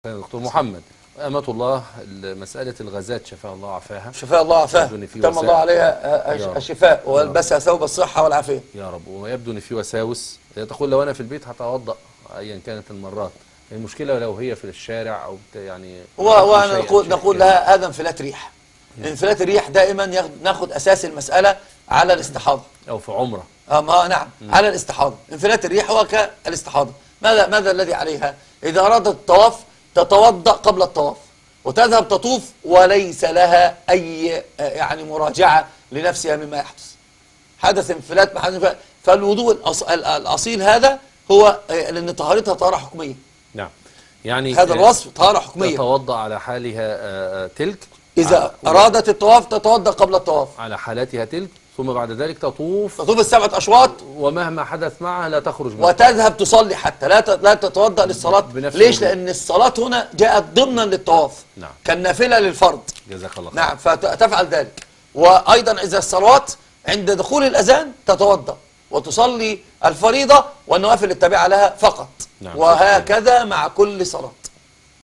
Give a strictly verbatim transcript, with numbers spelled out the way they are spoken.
دكتور محمد، أمة الله، مسألة الغازات شفاء الله عافاها شفاء الله عافاها تم الله عليها الشفاء والبسها ثوب الصحة والعافية يا رب. ويبدو أن في وساوس، هي تقول لو أنا في البيت هتوضأ أيا كانت المرات، المشكلة لو هي في الشارع أو يعني وانا نقول نقول لها هذا انفلات ريح. انفلات الريح دائما ناخذ أساس المسألة على الاستحاضة أو في عمرة. اه ما نعم م. على الاستحاضة. انفلات الريح هو كالاستحاضة. ماذا ماذا الذي عليها؟ إذا أرادت الطواف تتوضأ قبل الطواف وتذهب تطوف وليس لها أي يعني مراجعة لنفسها مما يحدث. حدث انفلات ما حدث. فالوضوء الأصيل هذا هو لأن طهارتها طهارة حكمية. نعم، يعني هذا الوصف طهارة حكمية. تتوضأ على حالها تلك، إذا أرادت الطواف تتوضأ قبل الطواف على حالاتها تلك، ثم بعد ذلك تطوف تطوف السبعة أشواط، ومهما حدث معها لا تخرج منها وتذهب تصلي حتى لا لا تتوضأ للصلاة. ليش؟ الوضوء. لأن الصلاة هنا جاءت ضمنا للطواف. نعم. كالنافلة للفرض. جزاك الله خير. نعم، فتفعل ذلك. وأيضا إذا الصلوات عند دخول الأذان تتوضأ وتصلي الفريضة والنوافل التابعة لها فقط. نعم. وهكذا مع كل صلاة.